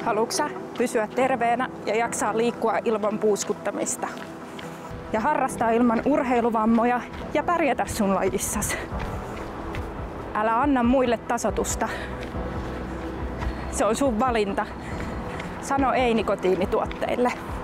Haluatko sä pysyä terveenä ja jaksaa liikkua ilman puuskuttamista? Ja harrastaa ilman urheiluvammoja ja pärjätä sun lajissas. Älä anna muille tasotusta. Se on sun valinta. Sano ei nikotiinituotteille.